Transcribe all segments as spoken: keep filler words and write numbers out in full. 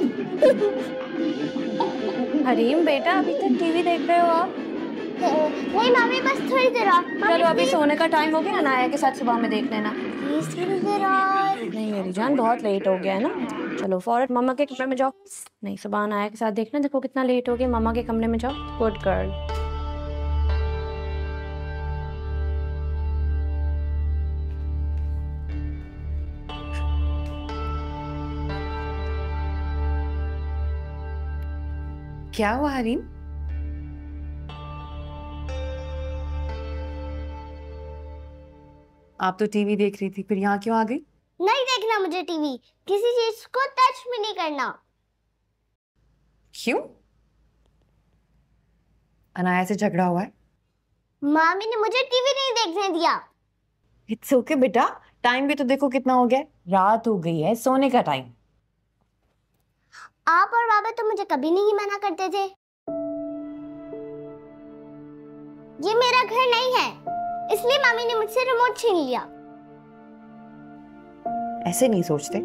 हरीम बेटा, अभी तक टीवी देख रहे हो आप? नहीं मम्मी, बस थोड़ी देर और। चलो अभी सोने का टाइम हो गया, अनाया के साथ सुबह में देख लेना। प्लीज थोड़ी देर और। नहीं मेरी जान, बहुत लेट हो गया है ना। चलो फौरन मम्मा के कमरे में जाओ। नहीं, सुबह अनाया के साथ देखना, देखो कितना लेट हो गया। मम्मा के कमरे में जाओ। Good girl. क्या हुआ हरीम? आप तो टीवी देख रही थी, फिर यहाँ क्यों आ गई? नहीं देखना मुझे टीवी, किसी चीज को टच भी नहीं करना। क्यों? अनाया से झगड़ा हुआ है? मामी ने मुझे टीवी नहीं देखने दिया। इट्स ओके बेटा, टाइम भी तो देखो कितना हो गया है। रात हो गई है, सोने का टाइम। आप और बाबा तो मुझे कभी नहीं मना करते थे। ये मेरा घर नहीं है, इसलिए मामी ने मुझसे रिमोट छीन लिया। ऐसे नहीं सोचते।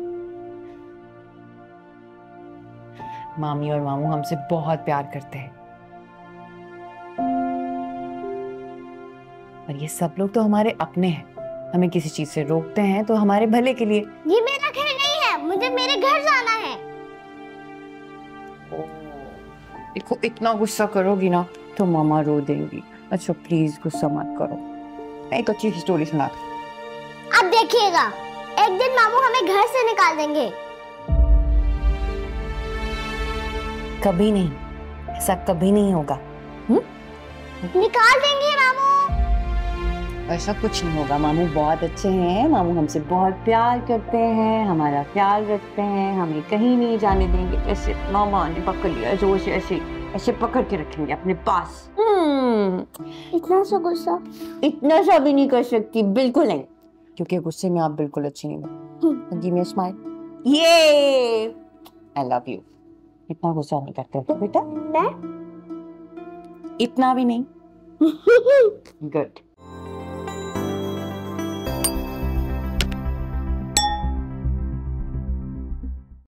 मामी और मामू हमसे बहुत प्यार करते हैं, और ये सब लोग तो हमारे अपने हैं। हमें किसी चीज से रोकते हैं तो हमारे भले के लिए। ये मेरा घर नहीं है, मुझे मेरे घर जाना है। देखो, इतना गुस्सा करोगी ना तो मामा रो देंगी। अच्छा प्लीज गुस्सा मत करो, मैं एक अच्छी स्टोरी सुनाती। अब देखिएगा, एक दिन मामू हमें घर से निकाल देंगे। कभी नहीं, ऐसा कभी नहीं होगा। हुँ? निकाल देंगे मामू। ऐसा कुछ नहीं होगा। मामू बहुत अच्छे हैं, मामू हमसे बहुत प्यार करते हैं, हमारा ख्याल रखते हैं, हमें कहीं नहीं जाने देंगे। ऐसे मामा ने पकड़ लिया जोर से, ऐसे ऐसे पकड़ के रखेंगे अपने पास। इतना सा गुस्सा? इतना सा भी नहीं कर सकती, बिल्कुल नहीं, क्योंकि गुस्से में आप बिल्कुल अच्छी नहीं हो। Give me a smile. ये आई लव यू। इतना गुस्सा नहीं करते तो बेटा? मैं इतना भी नहीं। गुड।